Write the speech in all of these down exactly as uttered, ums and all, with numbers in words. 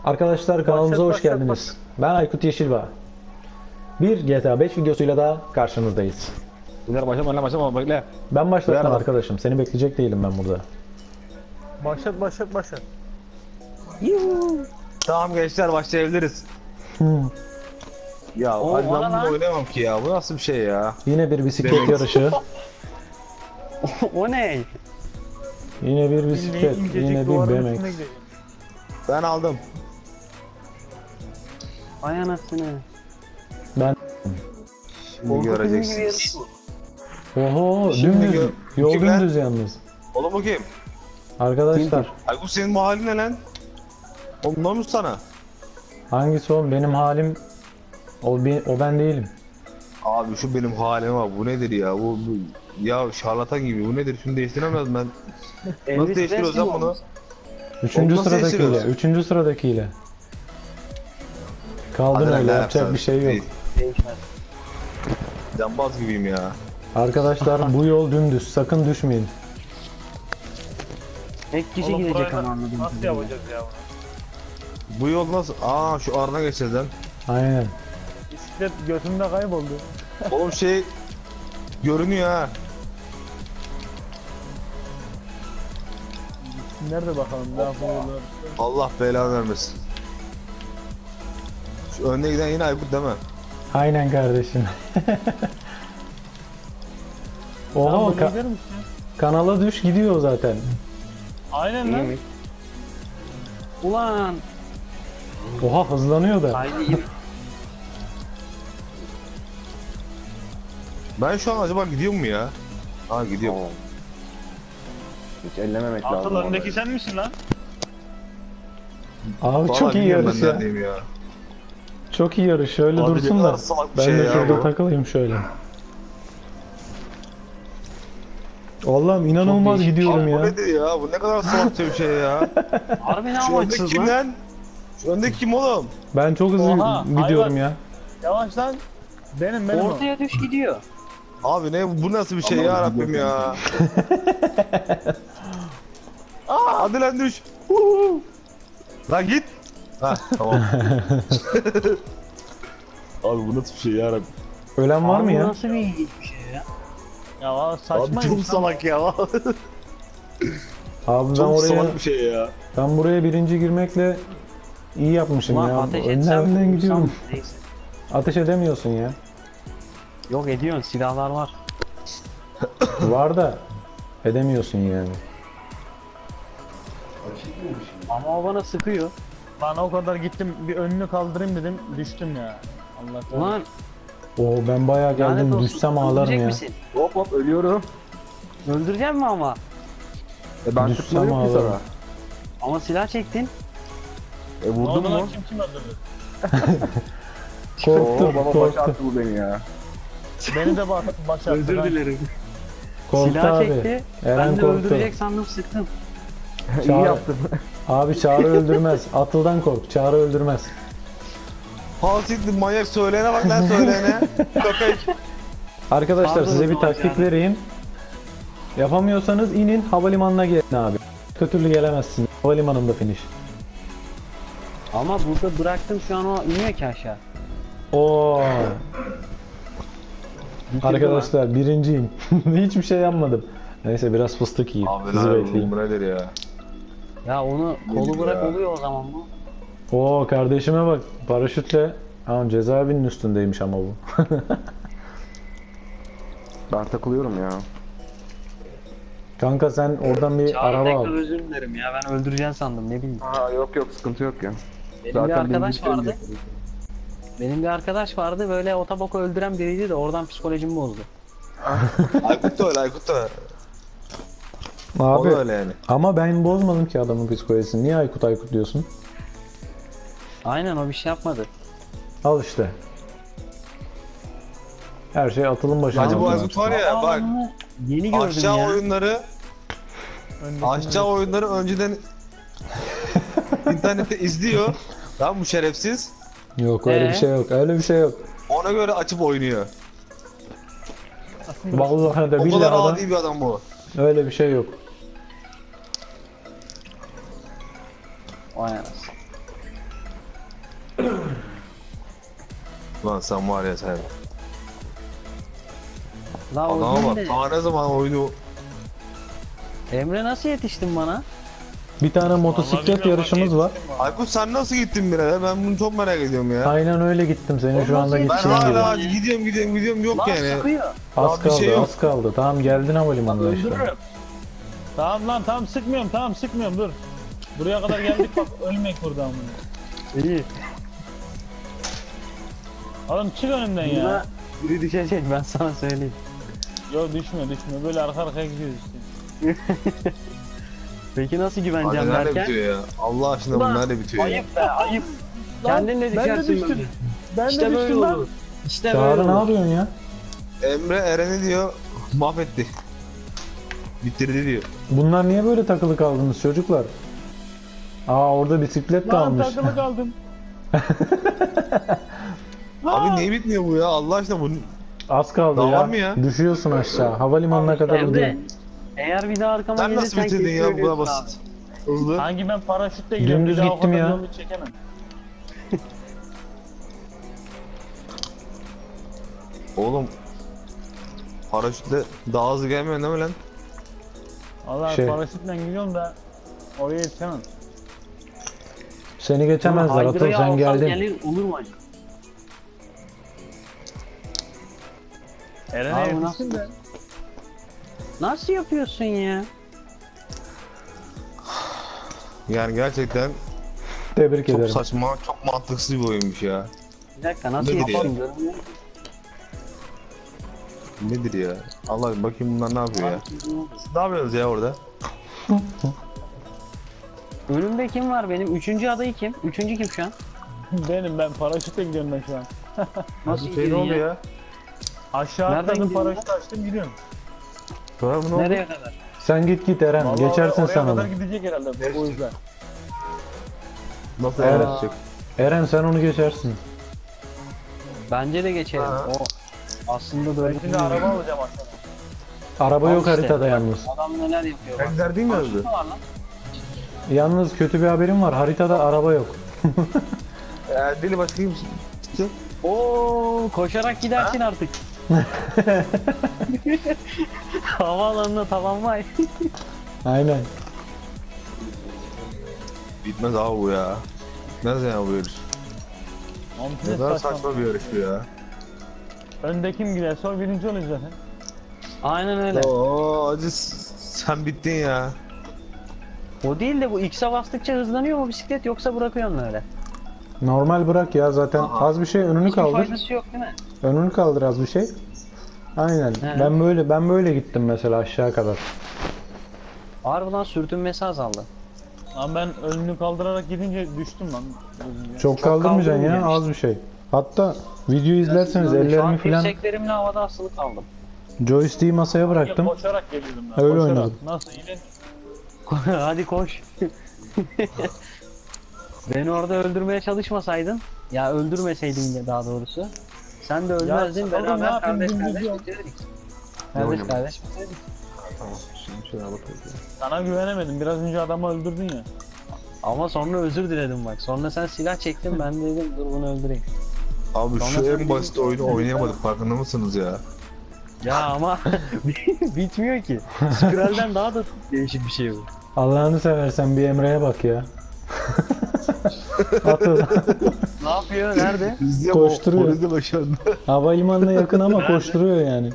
Arkadaşlar kanalımıza Başlat, hoş başlat, geldiniz. başlat. Ben Aykut Yeşilbağ. Bir G T A beş videosuyla da karşınızdayız. Beyler başlama lan başlama bekle. Ben başlatmam Merhaba. arkadaşım. Seni bekleyecek değilim ben burada. Başlat başlat başlat. Tamam gençler başlayabiliriz. Ya O- hadi o ben ne bunu lan? oynamam ki ya. Bu nasıl bir şey ya? Yine bir bisiklet Demek. yarışı. O ne? Yine bir Bildiğin bisiklet. incecik Yine bir duvarın B M üstüne X. gidiyor. Ben aldım. Ay anasını. Ben Şimdi Korku filmi gibi göreceksiniz. yarış bu. oho Şimdi dümdüz. gö- Yol Kim lan? dümdüz yalnız. Oğlum bu kim? Arkadaşlar Ay bu senin mahallin ne lan? Oğlum ne olmuş sana? hangisi o? Benim halim o, be- o ben değilim. Abi şu benim halim var. Bu nedir ya? Bu, bu ya şarlatan gibi. Bu nedir? Şunu değiştiremez ben. Elvis Nasıl değiştiriyoruz Presley lan mi bunu? olmuş? Üçüncü nasıl sıradakiyle. değiştiriyoruz? Üçüncü sıradakiyle. Kaldın Hadi lan, öyle ne yapacak yapacağız? bir şey yok. Değil. Değişmez. Cambaz gibiyim ya. Arkadaşlar bu yol dümdüz. Sakın düşmeyin. Tek kişi Oğlum gidecek burayı ama anladım. Nasıl yapacağız ya bunu? Bu yol nasıl? Aa şu arına geçeceğiz lan. Aynen. Bisiklet götümde kayboldu. Oğlum şey görünüyor ha. Nerede bakalım ne yapıyorlar? Allah belanı vermesin. Şu önde giden yine Aykut değil mi? Aynen kardeşim. Oha Tamam, ka- böyle gider misin? kanala düş gidiyor zaten. Aynen lan. İyi. Ulan. Oha hızlanıyor da. Haydi iyi. Ben şu an acaba gidiyor mu ya? Ha gidiyor. Hiç ellememek Asıl lazım. öndeki sen misin lan? Abi Vallahi çok iyi bilmiyorum yarış ben ya. neredeyim ya. Çok iyi yarış. Şöyle Abi dursun ne da. kadar salak bir Ben şey de ya şurada bu. takılayım şöyle. Allah'ım inanılmaz değişik. gidiyorum Abi bu ya. nedir ya? Bu ne kadar salakça bir şey ya. Harbi ne Şu öndeki amaçsız kim lan? lan? Şu öndeki kim oğlum? Ben çok hızlı Oha, gidiyorum hayvan. ya. Yavaş lan. Benim benim o. Ortaya düş gidiyor. Abi ne bu nasıl bir şey ya Rabbim ya. Aa, hadi lan düş. Huhu. Lan git. Ha tamam. Abi bu nasıl bir şey ya Rabbim. Ölen var mı Abi bu ya? nasıl bir ilginç bir şey ya? Ya valla Abi saçma çok insan. salak ya. Abi ben Çok oraya salak bir şey ya. ben buraya birinci girmekle iyi yapmışım Ulan ya. ateş Önden etsem önden gidiyorum. vursam, neyse. Ateş edemiyorsun ya. Yok ediyorsun, silahlar var. Var da edemiyorsun yani. Ama o bana sıkıyor. Lan o kadar gittim bir önünü kaldırayım dedim düştüm ya. Allah kahretsin. Ulan Oo ben bayağı lanet geldim. olsun. Düşsem ağlarım Öldürecek ya. misin? Hop hop ölüyorum. Öldürecek mi ama? E ben Düşsem tıklıyorum ki ağlarım. sana. Ama silah çektin. E Ne vurdun oldu lan mu? kim kim öldürdü? Korktum, Oo baba baş korktum. attı bu beni ya. Beni de baş, baş attı lan. dilerim. Korktu Silah abi. çekti. Eren Ben de korktu. öldürecek sandım, sıktım. İyi Çağrı- yaptın. Abi Çağrı öldürmez. Atıldan kork. Çağrı öldürmez. Hasit manyak söyleyene bak lan söyleyene. Köpek. Arkadaşlar Pardon, size bir o zaman taktik yani. vereyim. Yapamıyorsanız inin havalimanına gelin abi. Kötülü gelemezsin. Havalimanında finish. Ama burada bıraktım, şu an o iniyor ki aşağı. Oo. Arkadaşlar birinciyim. Hiçbir şey yapmadım. Neyse biraz fıstık yiyeyim. Abi Sizi lan bekleyeyim. bu nedir ya? Ya onu kolu Nedir bırak ya? oluyor o zaman bu. Oo kardeşime bak. Paraşütle. Tamam cezaevinin üstündeymiş ama bu. Ben takılıyorum ya. Kanka sen oradan bir Çağrı araba tekrar al. özür dilerim ya, ben öldüreceğini sandım, ne bileyim. Aa yok yok sıkıntı yok ya. Benim bir arkadaş birinci vardı. şey- Benim bir arkadaş vardı, böyle otoboku öldüren biriydi de oradan psikolojimi bozdu. Aykut da öyle Aykut da. O Abi da öyle yani. ama ben bozmadım ki adamın psikolojisini. Niye Aykut Aykut diyorsun? Aynen, o bir şey yapmadı. Al işte. Her şey atılım başına. Hacı bu alınıyor. Aykut var ya bak. Aa, yeni gördüm Aşağı ya. oyunları Öndekini aşağı oyunları önceden internette izliyor. Lan bu şerefsiz. Yok öyle Ee? bir şey yok. Öyle bir şey yok. Ona göre açıp oynuyor. Vallahi de O kadar billahi de adi bir adam bu. öyle bir şey yok. Vay anasını. Lan sen var ya sen. La o Adama değil bak. de. Daha ne zaman oyunu. Emre nasıl yetiştin bana? Bir tane motosiklet yarışımız var. Aykut sen nasıl gittin birader? Ben bunu çok merak ediyorum ya. Aynen öyle gittim. Senin şu anda Ben Ben gideceğin gibi. hala gidiyorum gidiyorum gidiyorum yok Lan yani. sıkıyor. Az Daha bir kaldı, şey yok. az kaldı. Tamam geldin havalimanına işte. Öldürürüm. Tamam lan tamam sıkmıyorum tamam sıkmıyorum dur. Buraya kadar geldik bak ölmek burada amına. İyi. Oğlum çık önümden ya. Buna biri düşecek ben sana söyleyeyim. Yo düşme düşme böyle arka arkaya gidiyoruz işte. Peki nasıl Hadi güveneceğim nerede derken? bitiyor ya? Allah aşkına bu Ulan, nerede bitiyor ya? Ayıp be ayıp. Kendin de ben de düşersin düştüm. böyle. Ben İşte de böyle düştüm lan. olur. İşte Çağrı böyle ne olur. yapıyorsun ya? Emre Eren'i diyor mahvetti. Bitirdi diyor. Bunlar niye böyle takılı kaldınız çocuklar? Aa orada bisiklet Lan kalmış. takılı kaldım. Abi niye bitmiyor bu ya? Allah aşkına bu Az kaldı Daha ya. var mı ya? Düşüyorsun aşağı. Havalimanına kadar Emre, gidiyor. eğer bir daha arkama sen nasıl gelirsen bitirdin ya bu kesin kadar ölüyorsun basit? Hızlı. Hangi ben paraşütle gidiyorum Dümdüz bir daha o gittim kadar ya. yolu çekemem. Oğlum paraşütle daha hızlı gelmiyor değil mi lan? Allah Şey- paraşütle gidiyorum da oraya yetişemem. Seni abi. geçemezler Atıl, Haydıra'yı sen alsam geldin. Gelir, olur mu acaba? Eren'e Abi yetiştim nasıl- de. Nasıl yapıyorsun ya? Yani gerçekten Tebrik çok ederim. saçma, çok mantıksız bir oyunmuş ya. Bir dakika nasıl Nedir yapıyorsun? ya? Görünmüyor. Nedir ya? Allah bakayım bunlar ne yapıyor ya? Siz ne yapıyorsunuz ya orada? Önümde kim var benim? Üçüncü adayı kim? Üçüncü kim şu an? Benim ben paraşütle gidiyorum ben şu an. Nasıl Şey ne gidiyorsun oldu ya? ya? Aşağı Nereden atladım gidiyorsun paraşütü açtım gidiyorum. Sonra bu ne oldu? Nereye kadar? Sen git git Eren. Vallahi Geçersin oraya sen kadar onu. gidecek herhalde Neresi? o yüzden. Nasıl Evet. evet. Eren sen onu geçersin. Bence de geçelim. Ha. O aslında böyle. Ben şimdi araba alacağım aşağıdan. Araba Al yok işte. haritada yalnız. Adam neler yapıyor bak. Benzer değil mi Paraşüt öldü? mü var lan? Yalnız kötü bir haberim var. Haritada araba yok. Eğer deli başka kimsin? Oo, koşarak gidersin artık. Havaalanına tamamlay. Aynen. Bitmez abi bu ya. Bitmez ya bu yarış. Ne Amfine kadar saçma. saçma bir yarış bu ya. Önde kim giderse o birinci oluyor zaten. Aynen öyle. Oo acı sen bittin ya. O değil de bu X'e bastıkça hızlanıyor mu bisiklet yoksa bırakıyor mu öyle? Normal bırak ya zaten. Aha. Az bir şey önünü Hiçbir kaldır. faydası yok değil mi? Önünü kaldır az bir şey. Aynen. He. Ben böyle ben böyle gittim mesela aşağı kadar. Harbiden sürtünmesi azaldı. Lan ben önünü kaldırarak gidince düştüm lan. Çok kaldırmayacaksın ya, kaldırmayacaksın az bir şey. Hatta video izlerseniz Şu an ellerimi filan dirseklerimle havada asılı kaldım. joystick'i masaya bıraktım. Koşarak geliyordum ben. Öyle koşarak. oynadım. Nasıl yine? Hadi koş. Beni orada öldürmeye çalışmasaydın, ya öldürmeseydin de daha doğrusu. Sen de ölmezdin, Ya, oğlum ne beraber yapayım, kardeş dümdüz kardeş yok. bitirdik. Ne Kardeş oynayayım? kardeş bitirdik. Tamam şimdi şuna bakalım. Sana güvenemedim. Biraz önce adamı öldürdün ya. Ama sonra özür diledim bak. Sonra sen silah çektin, ben de dedim dur bunu öldüreyim. Abi Sonra şu en söylediğim basit gibi oyunu oldu. oynayamadık farkında mısınız ya? Ya ama bitmiyor ki. Spiralden daha da değişik bir şey bu. Allah'ını seversen bir Emre'ye bak ya. Atıl. Ne yapıyor? Nerede? Koşturuyor. Polisi başardı. Havalimanına yakın ama koşturuyor yani.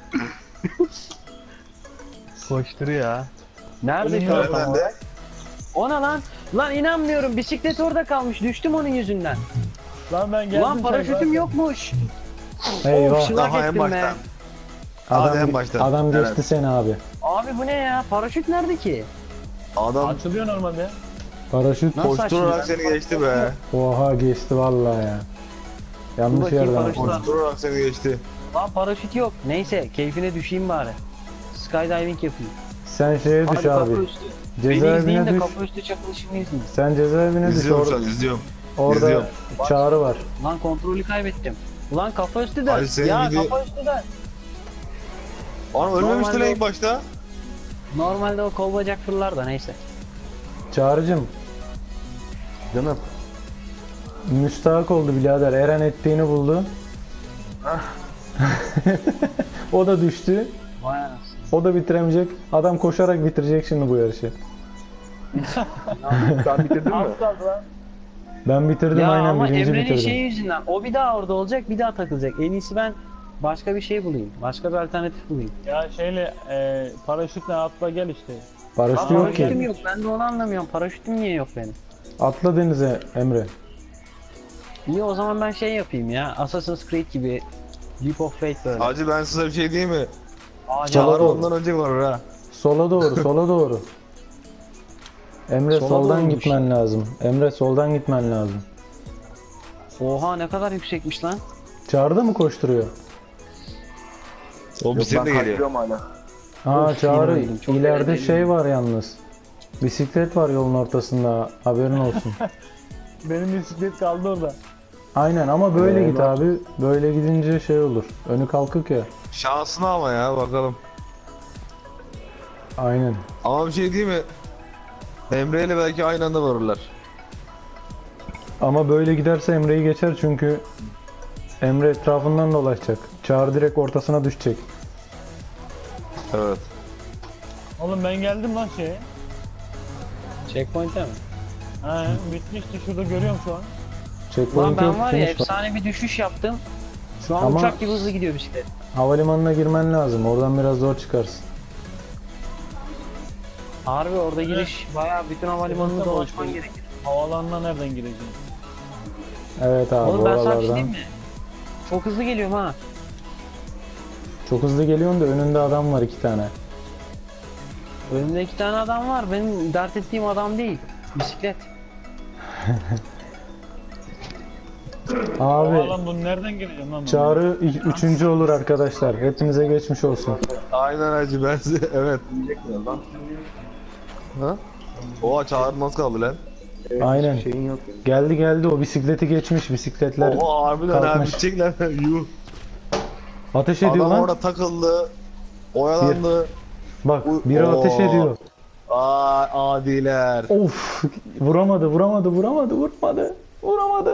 Koşturuyor ya. Nerede şu Bilmiyorum an? Ben de. O ne lan? Lan inanmıyorum. Bisiklet orada kalmış. Düştüm onun yüzünden. Lan ben geldim. Lan paraşütüm yokmuş. Eyvah. şılak Daha en ettim be. baştan. Hadi en Adam, baştan. adam Evet. geçti seni abi. Abi bu ne ya? Paraşüt nerede ki? Adam Açılıyor normalde. Paraşüt Nasıl koşturarak açıldı? seni geçti be. oha geçti vallahi ya. Dur Yanlış bakayım yerden paraşüt. atmış. Koşturarak seni geçti. Lan paraşüt yok. Neyse keyfine düşeyim bari. Skydiving yapayım. Sen şeye Hadi düş kapı abi. üstü. Beni izleyin Cezaevine de düş. kapı üstü çakılışımı izleyin. Sen cezaevine düş. İzliyorum şu Orada, an izliyorum. orada izliyorum. çağrı var. Lan kontrolü kaybettim. Ulan kafa üstü de. Hadi senin Ya gibi- kafa üstü de. Ana ölmemişti lan Normalde- ilk başta. Normalde o kol bacak fırlar da neyse. Çağrıcım Canım. Müstahak oldu birader. Eren ettiğini buldu. O da düştü. Vay anasını. O da bitiremeyecek. Adam koşarak bitirecek şimdi bu yarışı. Sen bitirdin mi? Az kaldı lan. Ben bitirdim Ya aynen ama birinci Emre'nin bitirdim. şeyi yüzünden o bir daha orada olacak, bir daha takılacak. En iyisi ben başka bir şey bulayım. Başka bir alternatif bulayım. Ya şeyle e, paraşütle atla gel işte. Paraşütü Ama yok paraşütüm ki. yok. Ben de onu anlamıyorum. Paraşütüm niye yok benim? Atla denize Emre. İyi o zaman ben şey yapayım ya. Assassin's Creed gibi Leap of Faith böyle. Hacı ben size bir şey diyeyim mi? Ağaca Sola Çağrı doğru. ondan önce var ha. Sola doğru, sola doğru. Emre Sola soldan doğruymuş. gitmen lazım. Emre soldan gitmen lazım. Oha ne kadar yüksekmiş lan. Çağrı mı koşturuyor? O Yok bisikletle ben geliyor. kaçıyorum hala. Aa Of, Çağrı yine öldüm. Çok ileride eğlenceli. şey var yalnız. Bisiklet var yolun ortasında. Haberin olsun. Benim bisiklet kaldı orada. Aynen ama böyle Ee, git bak. abi. Böyle gidince şey olur. Önü kalkık ya. Şansına ama ya bakalım. Aynen. Ama bir şey diyeyim mi? Emre ile belki aynı anda varırlar. Ama böyle giderse Emre'yi geçer çünkü Emre etrafından dolaşacak. Çağrı direkt ortasına düşecek. Evet. Oğlum ben geldim lan şeye. Checkpoint'e mi? He bitmişti şurada görüyorum şu an. Lan Checkpoint ben yok. var ya finish var. efsane bir düşüş yaptım. Şu an Ama- uçak gibi hızlı gidiyor bisiklet. Havalimanına girmen lazım. Oradan biraz zor çıkarsın. Harbi orada giriş bayağı bütün havalimanını Sıkıntı dolaşman var. gerekir. Havalanına nereden gireceğim? Evet abi Oğlum ben sana bir şey oralardan. diyeyim mi? Çok hızlı geliyorum ha. Çok hızlı geliyorsun da önünde adam var iki tane. Önümde iki tane adam var. Benim dert ettiğim adam değil. Bisiklet. Abi Havalan bunu nereden gireceğim lan? ben? Çağrı i- üçüncü olur arkadaşlar. Hepinize geçmiş olsun. Aynen hacı ben size evet. Ha? Oha Çağrı nasıl kaldı lan? Evet, Aynen. hiçbir şeyin yok yani. Geldi geldi o bisikleti geçmiş bisikletler. Oha harbiden ha kalkmış. bitecekler. Yuh. Ateş ediyor Adam lan. orada takıldı. Oyalandı. Bak Uy- biri ateş Oo. ediyor. Aa adiler. Of vuramadı vuramadı vuramadı vuramadı. Vuramadı.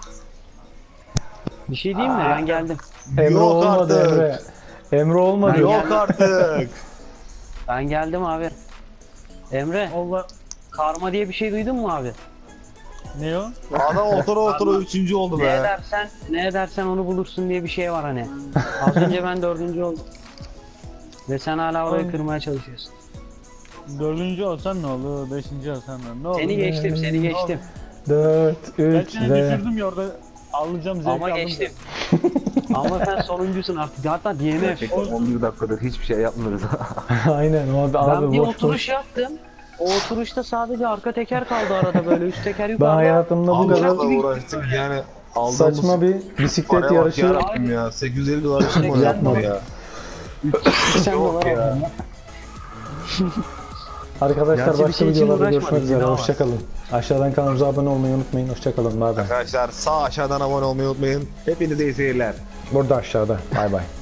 Bir şey diyeyim mi? Ben geldim. Emre Yok olmadı artık. Emre. Emre olmadı. Ben Yok geldim. artık. Ben geldim abi. Emre, Allah. karma diye bir şey duydun mu abi? Ne o? Adam otura otura üçüncü oldu Ne be. edersen, ne edersen onu bulursun diye bir şey var hani. Az önce ben dördüncü oldum. Ve sen hala orayı Oğlum. kırmaya çalışıyorsun. Dördüncü olsan ne olur? Beşinci olsan ne olur? Seni geçtim, seni geçtim. dört, Ben üç seni ve düşürdüm ya orada. Alacağım zevk Ama aldım. geçtim. Ama sen sonuncusun artık. Hatta D N F. Gerçekten on bir dakikadır hiçbir şey yapmıyoruz. aynen o abi, Ben abi bir boş oturuş boş. yaptım. O oturuşta sadece arka teker kaldı arada böyle. Üst teker Ben yukarıda. hayatımda bu Alacakla kadar uğraştık yani. Aldığımız saçma bir bisiklet paraya bak yarışı yarabbim ya. sekiz yüz elli dolar için mi seksen yapma dolar. ya? Sen Yok dolar ya. aldın ya. Arkadaşlar Gerçi bir başka şey için videolarda uğraşmadık, görüşmek üzere. günah var. Hoşçakalın. Aşağıdan kanalımıza abone olmayı unutmayın. Hoşçakalın. Bay bay. Arkadaşlar sağ aşağıdan abone olmayı unutmayın. Hepinize iyi seyirler. Burada aşağıda. Bay bay.